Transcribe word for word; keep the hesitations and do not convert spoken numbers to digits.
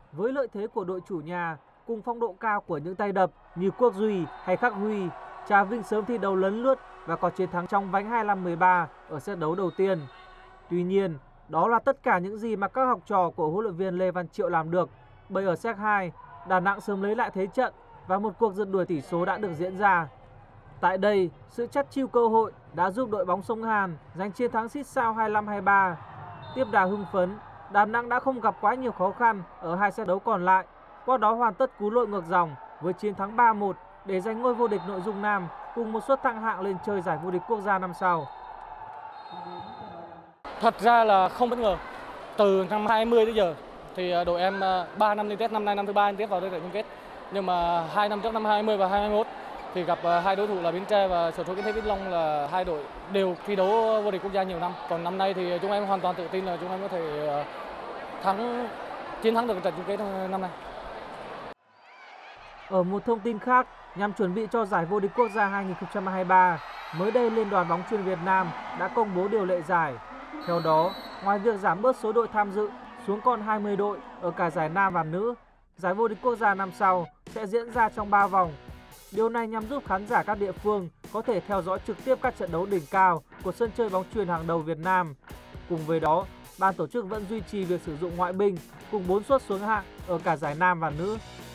Với lợi thế của đội chủ nhà cùng phong độ cao của những tay đập như Quốc Duy hay Khắc Huy, Trà Vinh sớm thi đấu lấn lướt và có chiến thắng trong vánh hai mươi lăm mười ba ở set đấu đầu tiên. Tuy nhiên, đó là tất cả những gì mà các học trò của huấn luyện viên Lê Văn Triệu làm được, bởi ở set hai, Đà Nẵng sớm lấy lại thế trận và một cuộc rượt đuổi tỷ số đã được diễn ra. Tại đây, sự chắt chiu cơ hội đã giúp đội bóng sông Hàn giành chiến thắng xít sao hai mươi lăm hai mươi ba. Tiếp đà hưng phấn, Đà Nẵng đã không gặp quá nhiều khó khăn ở hai set đấu còn lại, qua đó hoàn tất cú lội ngược dòng với chiến thắng ba một để giành ngôi vô địch nội dung nam cùng một suất thăng hạng lên chơi giải vô địch quốc gia năm sau. Thật ra là không bất ngờ. Từ năm hai mươi tới giờ thì đội em ba năm liên tiếp, năm nay năm thứ ba liên tiếp vào đây trận chung kết. Nhưng mà hai năm trước, năm hai mươi và hai mươi mốt thì gặp hai đối thủ là Bến Tre và Sở Thú Kiến Thiết Vĩnh Long, là hai đội đều thi đấu vô địch quốc gia nhiều năm. Còn năm nay thì chúng em hoàn toàn tự tin là chúng em có thể thắng chiến thắng được trận chung kết năm nay. Ở một thông tin khác, nhằm chuẩn bị cho giải vô địch quốc gia hai không hai ba, mới đây Liên đoàn bóng chuyền Việt Nam đã công bố điều lệ giải. Theo đó, ngoài việc giảm bớt số đội tham dự xuống còn hai mươi đội ở cả giải nam và nữ, giải vô địch quốc gia năm sau sẽ diễn ra trong ba vòng. Điều này nhằm giúp khán giả các địa phương có thể theo dõi trực tiếp các trận đấu đỉnh cao của sân chơi bóng chuyền hàng đầu Việt Nam. Cùng với đó, ban tổ chức vẫn duy trì việc sử dụng ngoại binh cùng bốn suất xuống hạng ở cả giải nam và nữ.